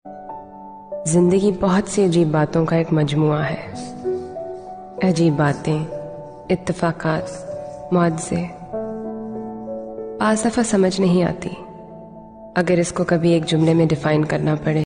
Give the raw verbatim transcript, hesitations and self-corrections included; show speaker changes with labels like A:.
A: जिंदगी बहुत सी अजीब बातों का एक मजमुआ है। अजीब बातें, इत्तेफाकात, मुआवजे। पास दफा समझ नहीं आती। अगर इसको कभी एक जुमले में डिफाइन करना पड़े